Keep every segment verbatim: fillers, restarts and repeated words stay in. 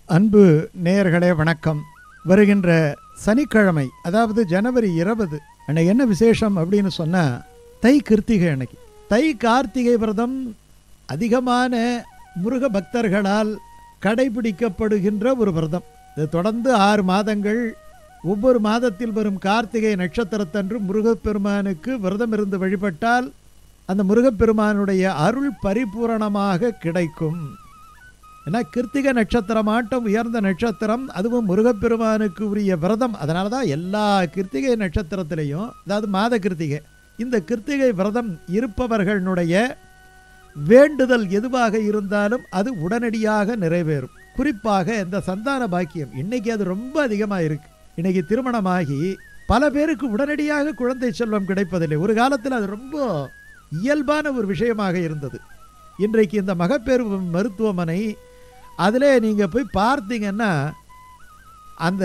அன்பு நேயர்களே வணக்கம். வருகின்ற சனிக்கிழமை, அதாவது ஜனவரி இருபது அன்னைக்கு என்ன விசேஷம் அப்படின்னு சொன்னால் தை கிருத்திகை. அன்னைக்கு தை கார்த்திகை விரதம் அதிகமான முருக பக்தர்களால் கடைபிடிக்கப்படுகின்ற ஒரு விரதம். இது தொடர்ந்து ஆறு மாதங்கள், ஒவ்வொரு மாதத்தில் வரும் கார்த்திகை நட்சத்திரத்தன்று முருகப்பெருமானுக்கு விரதம் இருந்து வழிபட்டால் அந்த முருகப்பெருமானுடைய அருள் பரிபூரணமாக கிடைக்கும். ஏன்னா கிருத்திகை நட்சத்திரமாட்டம் உயர்ந்த நட்சத்திரம், அதுவும் முருகப்பெருமானுக்கு உரிய விரதம். அதனால தான் எல்லா கிருத்திகை நட்சத்திரத்திலையும், அதாவது மாத கிருத்திகை, இந்த கிருத்திகை விரதம் இருப்பவர்களுடைய வேண்டுதல் எதுவாக இருந்தாலும் அது உடனடியாக நிறைவேறும். குறிப்பாக இந்த சந்தான பாக்கியம் இன்னைக்கு அது ரொம்ப அதிகமாக இருக்கு. இன்னைக்கு திருமணமாகி பல பேருக்கு உடனடியாக குழந்தை செல்வம் கிடைப்பதில்லை. ஒரு காலத்தில் அது ரொம்ப இயல்பான ஒரு விஷயமாக இருந்தது. இன்றைக்கு இந்த மகப்பேறு மருத்துவமனை அதிலே நீங்கள் போய் பார்த்தீங்கன்னா அந்த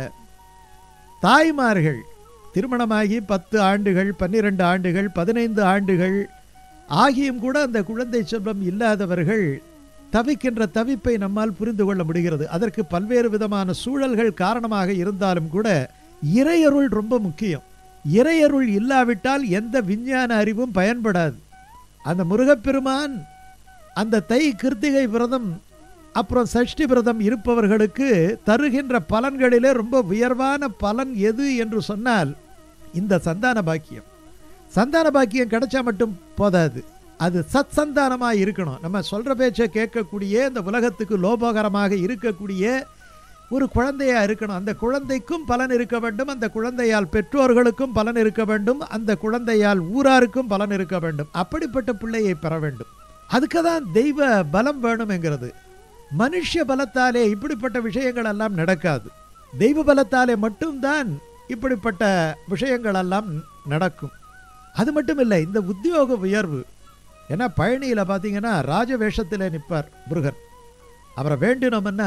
தாய்மார்கள் திருமணமாகி பத்து ஆண்டுகள், பன்னிரெண்டு ஆண்டுகள், பதினைந்து ஆண்டுகள் ஆகியும் கூட அந்த குழந்தை செல்வம் இல்லாதவர்கள் தவிக்கின்ற தவிப்பை நம்மால் புரிந்து கொள்ள முடிகிறது. அதற்கு பல்வேறு விதமான சூழல்கள் காரணமாக இருந்தாலும் கூட இறையருள் ரொம்ப முக்கியம். இறையருள் இல்லாவிட்டால் எந்த விஞ்ஞான அறிவும் பயன்படாது. அந்த முருகப்பெருமான் அந்த தை கிருத்திகை விரதம் அப்புறம் சஷ்டி விரதம் இருப்பவர்களுக்கு தருகின்ற பலன்களிலே ரொம்ப உயர்வான பலன் எது என்று சொன்னால் இந்த சந்தான பாக்கியம். சந்தான பாக்கியம் கிடைச்சா மட்டும் போதாது, அது சத் சந்தானமாக இருக்கணும். நம்ம சொல்கிற பேச்சை கேட்கக்கூடிய, இந்த உலகத்துக்கு லோபகரமாக இருக்கக்கூடிய ஒரு குழந்தையாக இருக்கணும். அந்த குழந்தைக்கும் பலன் இருக்க வேண்டும், அந்த குழந்தையால் பெற்றோர்களுக்கும் பலன் இருக்க வேண்டும், அந்த குழந்தையால் ஊராருக்கும் பலன் இருக்க வேண்டும். அப்படிப்பட்ட பிள்ளையை பெற வேண்டும். அதுக்கு தான் தெய்வ பலம் வேணும்ங்கிறது. மனுஷ பலத்தாலே இப்படிப்பட்ட விஷயங்கள் எல்லாம் நடக்காது. தெய்வ பலத்தாலே மட்டும்தான் இப்படிப்பட்ட விஷயங்கள் எல்லாம் நடக்கும். அது மட்டும் இல்லை, இந்த உத்தியோக உயர்வு. ஏன்னா பழனியில் பார்த்தீங்கன்னா ராஜ வேஷத்தில் நிற்பார் முருகன். அவரை வேண்டினோம்னா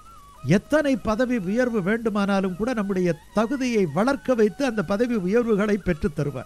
எத்தனை பதவி உயர்வு வேண்டுமானாலும் கூட நம்முடைய தகுதியை வளர்க்க வைத்து அந்த பதவி உயர்வுகளை பெற்று தருவார்.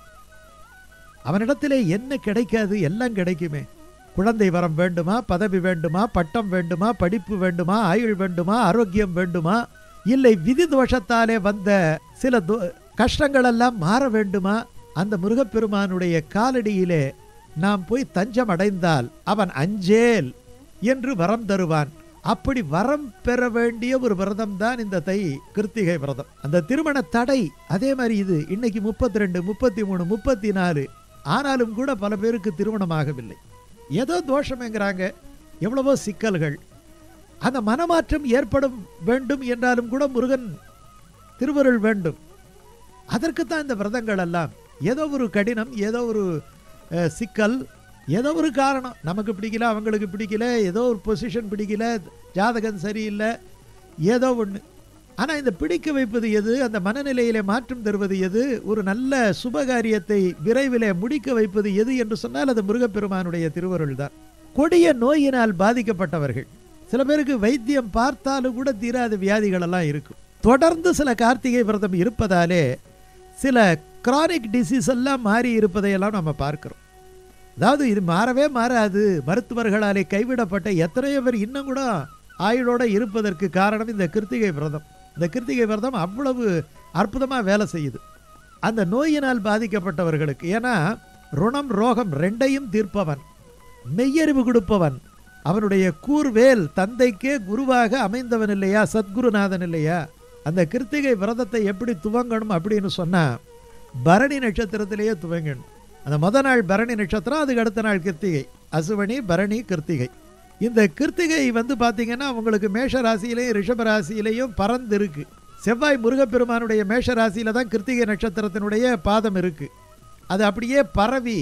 அவனிடத்திலே என்ன கிடைக்காது? எல்லாம் கிடைக்குமே. குழந்தை வரம் வேண்டுமா, பதவி வேண்டுமா, பட்டம் வேண்டுமா, படிப்பு வேண்டுமா, ஆயுள் வேண்டுமா, ஆரோக்கியம் வேண்டுமா, இல்லை விதி தோஷத்தாலே வந்த சில கஷ்டங்கள் எல்லாம் மாற வேண்டுமா? அந்த முருகப்பெருமானுடைய காலடியிலே நாம் போய் தஞ்சம் அடைந்தால் அவன் அஞ்சேல் என்று வரம் தருவான். அப்படி வரம் பெற வேண்டிய ஒரு விரதம் தான் இந்த தை கிருத்திகை விரதம். அந்த திருமண தடை அதே மாதிரி இது இன்னைக்கு முப்பத்தி ரெண்டு முப்பத்தி மூணு முப்பத்தி நாலு ஆனாலும் கூட பல பேருக்கு திருமணமாகவில்லை. ஏதோ தோஷம்ங்கிறாங்க, எவ்வளவோ சிக்கல்கள். அந்த மனமாற்றம் ஏற்படும் வேண்டும் என்றாலும் கூட முருகன் திருவருள் வேண்டும். அதற்குத்தான் இந்த விரதங்கள் எல்லாம். ஏதோ ஒரு கடினம், ஏதோ ஒரு சிக்கல், ஏதோ ஒரு காரணம். நமக்கு பிடிக்கல, அவங்களுக்கு பிடிக்கல, ஏதோ ஒரு பொசிஷன் பிடிக்கல, ஜாதகம் சரியில்லை, ஏதோ ஒன்று. ஆனால் இந்த பிடிக்க வைப்பது எது? அந்த மனநிலையிலே மாற்றம் தருவது எது? ஒரு நல்ல சுபகாரியத்தை விரைவிலே முடிக்க வைப்பது எது என்று சொன்னால் அது முருகப்பெருமானுடைய திருவருள் தான். கொடிய நோயினால் பாதிக்கப்பட்டவர்கள், சில பேருக்கு வைத்தியம் பார்த்தாலும் கூட தீராத வியாதிகள் எல்லாம் இருக்கும். தொடர்ந்து சில கார்த்திகை விரதம் இருப்பதாலே சில கிரானிக் டிசீஸ் எல்லாம் மாறி இருப்பதையெல்லாம் நம்ம பார்க்கிறோம். அதாவது இது மாறவே மாறாது. மருத்துவர்களாலே கைவிடப்பட்ட எத்தனையோ பேர் இன்னும் கூட ஆயுளோட இருப்பதற்கு காரணம் இந்த கிருத்திகை விரதம். இந்த கிருத்திகை விரதம் அவ்வளவு அற்புதமாக வேலை செய்யுது அந்த நோயினால் பாதிக்கப்பட்டவர்களுக்கு. ஏன்னா ருணம் ரோகம் ரெண்டையும் தீர்ப்பவன், மெய்யறிவு கொடுப்பவன், அவனுடைய கூர்வேல் தந்தைக்கே குருவாக அமைந்தவன் இல்லையா, சத்குருநாதன் இல்லையா. அந்த கிருத்திகை விரதத்தை எப்படி துவங்கணும் அப்படின்னு சொன்னால் பரணி நட்சத்திரத்திலேயே துவங்கணும். அந்த முத நாள் பரணி நட்சத்திரம், அதுக்கு அடுத்த நாள் கிருத்திகை, அசுவனி பரணி கிருத்திகை. இந்த கிருத்திகை வந்து பார்த்தீங்கன்னா உங்களுக்கு மேஷ ராசியிலையும் ரிஷப ராசியிலையும் பறந்து இருக்கு. செவ்வாய் முருகப்பெருமானுடைய மேஷ ராசியில தான் கிருத்திகை நட்சத்திரத்தினுடைய பாதம் இருக்கு. அது அப்படியே பரவி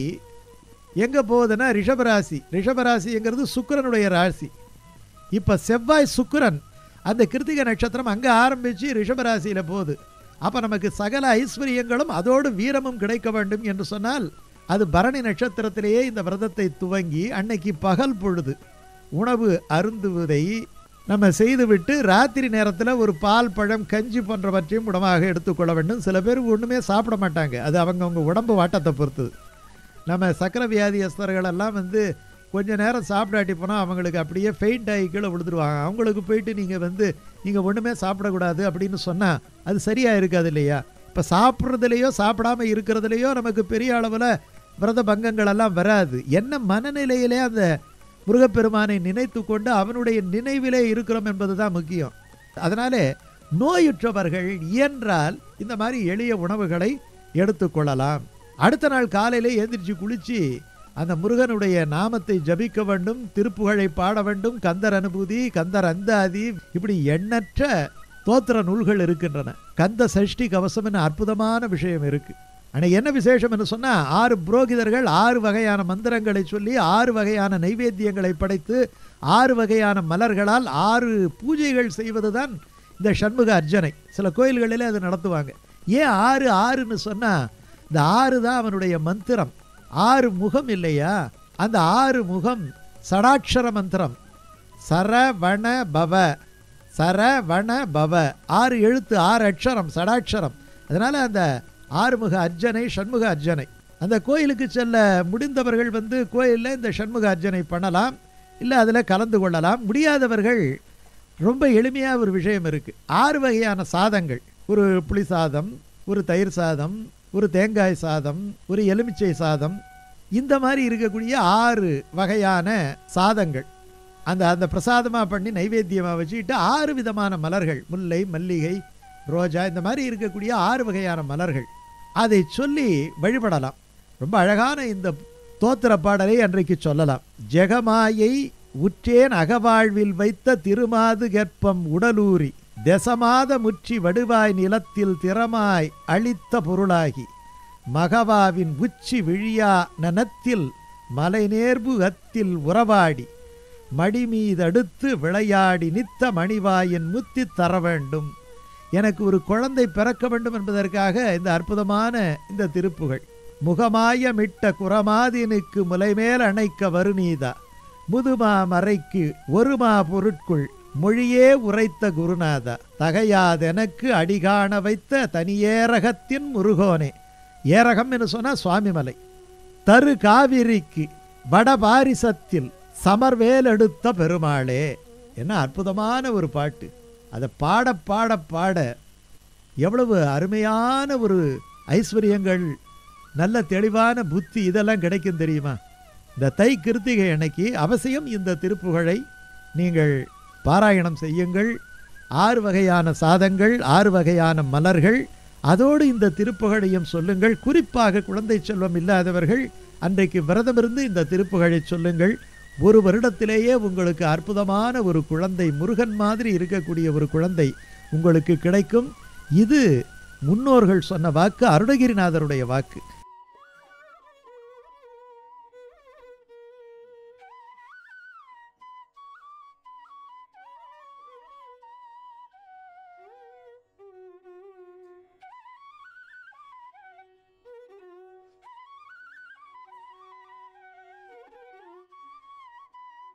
எங்கே போகுதுன்னா ரிஷபராசி. ரிஷபராசிங்கிறது சுக்கிரனுடைய ராசி. இப்போ செவ்வாய் சுக்கிரன் அந்த கிருத்திகை நட்சத்திரம் அங்கே ஆரம்பித்து ரிஷபராசியில் போகுது. அப்போ நமக்கு சகல ஐஸ்வர்யங்களும் அதோடு வீரமும் கிடைக்க வேண்டும் என்று சொன்னால் அது பரணி நட்சத்திரத்திலேயே இந்த விரதத்தை துவங்கி அன்னைக்கு பகல் பொழுது உணவு அருந்துவதை நம்ம செய்துவிட்டு ராத்திரி நேரத்தில் ஒரு பால், பழம், கஞ்சி போன்றவற்றையும் உணவாக எடுத்துக்கொள்ள வேண்டும். சில பேர் ஒன்றுமே சாப்பிட மாட்டாங்க, அது அவங்கவுங்க உடம்பு வாட்டத்தை பொறுத்தது. நம்ம சக்கரை வியாதியஸ்தர்கள் எல்லாம் வந்து கொஞ்ச நேரம் சாப்பிடாட்டி போனால் அவங்களுக்கு அப்படியே ஃபெயிண்ட் ஆகி கீழே விழுந்துருவாங்க. அவங்களுக்கு போயிட்டு நீங்கள் வந்து நீங்கள் ஒன்றுமே சாப்பிடக்கூடாது அப்படின்னு சொன்னால் அது சரியாக இருக்காது இல்லையா? இப்போ சாப்பிட்றதுலையோ சாப்பிடாமல் இருக்கிறதுலையோ நமக்கு பெரிய அளவில் விரத பங்கங்கள் எல்லாம் வராது. என்ன மனநிலையிலே அந்த முருகப்பெருமானை நினைத்து கொண்டு அவனுடைய நினைவிலே இருக்கிறோம் என்பது தான் முக்கியம். அதனாலே நோயுற்றவர்கள் இயன்றால் இந்த மாதிரி எளிய உணவுகளை எடுத்துக்கொள்ளலாம். அடுத்த நாள் காலையிலே எழுந்திரிச்சு குளிச்சு அந்த முருகனுடைய நாமத்தை ஜபிக்க வேண்டும், திருப்புகழை பாட வேண்டும், கந்தர் அனுபூதி, கந்தர் அந்தாதி, இப்படி எண்ணற்ற தோத்திர நூல்கள் இருக்கின்றன. கந்த சஷ்டி கவசம் என அற்புதமான விஷயம் இருக்கு. ஆனால் என்ன விசேஷம் என்று சொன்னால், ஆறு புரோகிதர்கள் ஆறு வகையான மந்திரங்களை சொல்லி ஆறு வகையான நைவேத்தியங்களை படைத்து ஆறு வகையான மலர்களால் ஆறு பூஜைகள் செய்வது தான் இந்த சண்முக அர்ச்சனை. சில கோயில்களில் அது நடத்துவாங்க. ஏன் ஆறு ஆறுன்னு சொன்னால், இந்த ஆறு தான் அவனுடைய மந்திரம். ஆறு முகம் இல்லையா? அந்த ஆறு முகம் சடாட்சர மந்திரம். சரவண பவ, சரவண பவ, ஆறு எழுத்து, ஆறு அக்ஷரம், சடாட்சரம். அதனால் அந்த ஆறுமுக அர்ச்சனை சண்முக அர்ச்சனை. அந்த கோயிலுக்கு செல்ல முடிந்தவர்கள் வந்து கோயிலில் இந்த சண்முக அர்ச்சனை பண்ணலாம், இல்லை அதில் கலந்து கொள்ளலாம். முடியாதவர்கள் ரொம்ப எளிமையாக ஒரு விஷயம் இருக்குது. ஆறு வகையான சாதங்கள், ஒரு புளி சாதம், ஒரு தயிர் சாதம், ஒரு தேங்காய் சாதம், ஒரு எலுமிச்சை சாதம், இந்த மாதிரி இருக்கக்கூடிய ஆறு வகையான சாதங்கள் அந்த அந்த பிரசாதமாக பண்ணி நைவேத்தியமாக வச்சுக்கிட்டு ஆறு விதமான மலர்கள், முல்லை, மல்லிகை, ரோஜா, இந்த மாதிரி இருக்கக்கூடிய ஆறு வகையான மலர்கள், அதை சொல்லி வழிபடலாம். ரொம்ப அழகான இந்த தோத்திர பாடலை அன்றைக்கு சொல்லலாம். ஜெகமாயை உற்றேன் அகவாழ்வில் வைத்த திருமாது கற்பம் உடலூரி தெசமாத முற்றி வடுவாய் நிலத்தில் திறமாய் அளித்த பொருளாகி மகவாவின் உச்சி விழியா நனத்தில் மலைநேர்பு அத்தில் உறவாடி மடிமீதடுத்து விளையாடி நித்த மணிவாயின் முத்தி தர வேண்டும். எனக்கு ஒரு குழந்தை பிறக்க வேண்டும் என்பதற்காக இந்த அற்புதமான இந்த திருப்புகள். முகமாயமிட்ட குரமாதினுக்கு முலைமேல் அணைக்க வருநீதா முதுமா மறைக்கு ஒருமா பொருட்குள் மொழியே உரைத்த குருநாதா தகையாதெனக்கு அடிகாண வைத்த தனியேரகத்தின் முருகோனே. ஏரகம் என்று சொன்னால் சுவாமிமலை. தரு காவிரிக்கு வடபாரிசத்தில் சமர்வேல் எடுத்த பெருமாளே. என்ன அற்புதமான ஒரு பாட்டு. அதை பாட பாட பாட எவ்வளவு அருமையான ஒரு ஐஸ்வர்யங்கள், நல்ல தெளிவான புத்தி, இதெல்லாம் கிடைக்கும் தெரியுமா? இந்த தை கிருத்திகை அன்னைக்கு அவசியம் இந்த திருப்புகழை நீங்கள் பாராயணம் செய்யுங்கள். ஆறு வகையான சாதங்கள், ஆறு வகையான மலர்கள், அதோடு இந்த திருப்புகழையும் சொல்லுங்கள். குறிப்பாக குழந்தை செல்வம் இல்லாதவர்கள் அன்றைக்கு விரதமிருந்து இந்த திருப்புகழை சொல்லுங்கள். ஒரு வருடத்திலேயே உங்களுக்கு அற்புதமான ஒரு குழந்தை, முருகன் மாதிரி இருக்கக்கூடிய ஒரு குழந்தை உங்களுக்கு கிடைக்கும். இது முன்னோர்கள் சொன்ன வாக்கு, அருணகிரிநாதருடைய வாக்கு.